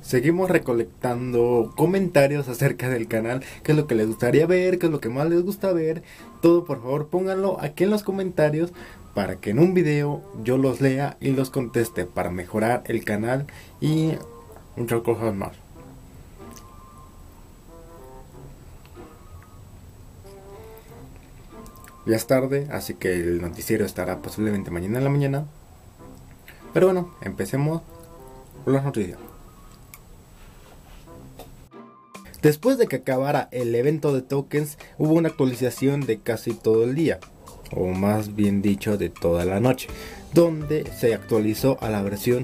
seguimos recolectando comentarios acerca del canal, qué es lo que les gustaría ver, qué es lo que más les gusta ver. Todo, por favor, pónganlo aquí en los comentarios para que en un video yo los lea y los conteste para mejorar el canal y muchas cosas más. Ya es tarde, así que el noticiero estará posiblemente mañana en la mañana. Pero bueno, empecemos con las noticias. Después de que acabara el evento de tokens, hubo una actualización de casi todo el día, o más bien dicho de toda la noche, donde se actualizó a la versión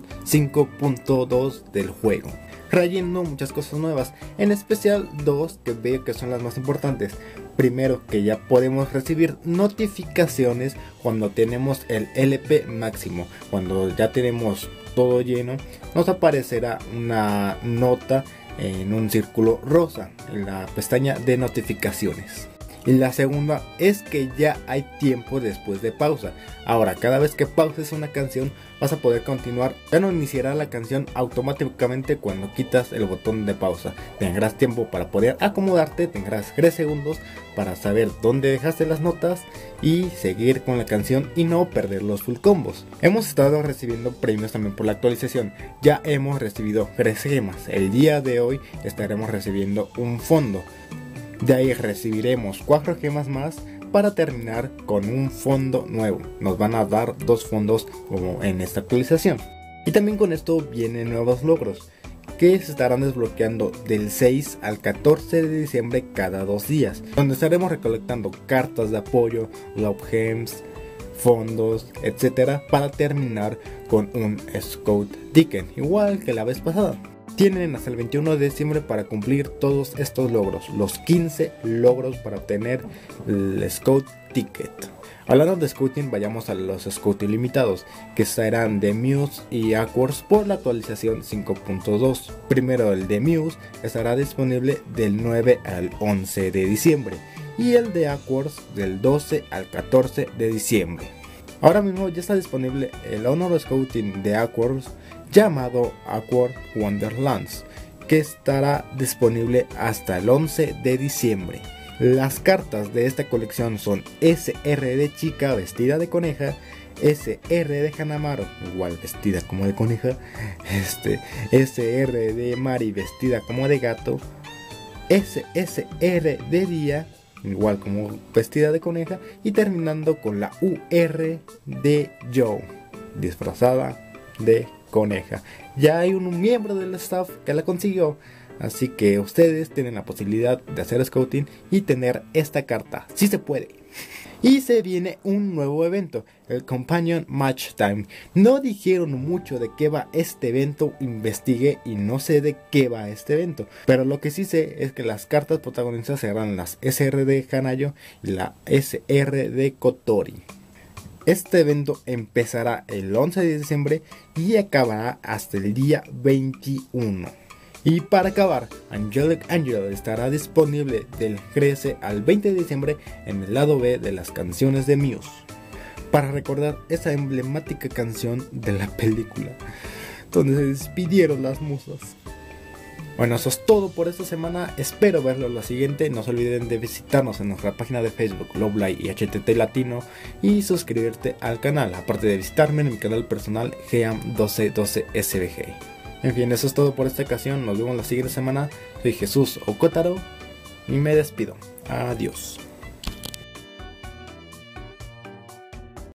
5.2 del juego, trayendo muchas cosas nuevas, en especial dos que veo que son las más importantes. Primero, que ya podemos recibir notificaciones cuando tenemos el LP máximo. Cuando ya tenemos todo lleno, nos aparecerá una nota en un círculo rosa en la pestaña de notificaciones. Y la segunda es que ya hay tiempo después de pausa. Ahora, cada vez que pauses una canción vas a poder continuar. Ya no iniciará la canción automáticamente cuando quitas el botón de pausa. Tendrás tiempo para poder acomodarte, tendrás 3 segundos para saber dónde dejaste las notas y seguir con la canción y no perder los full combos. Hemos estado recibiendo premios también por la actualización. Ya hemos recibido 3 gemas. El día de hoy estaremos recibiendo un fondo. De ahí recibiremos 4 gemas más para terminar con un fondo nuevo. Nos van a dar 2 fondos como en esta actualización. Y también con esto vienen nuevos logros que se estarán desbloqueando del 6 al 14 de diciembre cada 2 días, donde estaremos recolectando cartas de apoyo, love gems, fondos, etcétera, para terminar con un Scout Ticket, igual que la vez pasada. Tienen hasta el 21 de diciembre para cumplir todos estos logros, los 15 logros para obtener el Scout Ticket. Hablando de Scouting, vayamos a los Scout ilimitados, que serán de Muse y Aquars por la actualización 5.2. Primero, el de Muse estará disponible del 9 al 11 de diciembre y el de Aquars del 12 al 14 de diciembre. Ahora mismo ya está disponible el Honor Scouting de Aquars llamado Aqua Wonderlands, que estará disponible hasta el 11 de diciembre. Las cartas de esta colección son SR de chica vestida de coneja, SR de Hanamaru igual vestida como de coneja, SR de Mari vestida como de gato, SSR de Día igual como vestida de coneja, y terminando con la UR de Joe disfrazada de coneja. Ya hay un miembro del staff que la consiguió, así que ustedes tienen la posibilidad de hacer scouting y tener esta carta. Sí se puede. Y se viene un nuevo evento, el Companion Match Time. No dijeron mucho de qué va este evento, investigué y no sé de qué va este evento, pero lo que sí sé es que las cartas protagonistas serán las SR de Hanayo y la SR de Kotori. Este evento empezará el 11 de diciembre y acabará hasta el día 21. Y para acabar, Angelic Angel estará disponible del 13 al 20 de diciembre en el lado B de las canciones de Muse, para recordar esa emblemática canción de la película donde se despidieron las musas. Bueno, eso es todo por esta semana, espero verlo la siguiente. No se olviden de visitarnos en nuestra página de Facebook Lovelay y HTT Latino y suscribirte al canal, aparte de visitarme en mi canal personal Geam1212SBG. En fin, eso es todo por esta ocasión, nos vemos la siguiente semana. Soy Jesús Okotaro y me despido, adiós.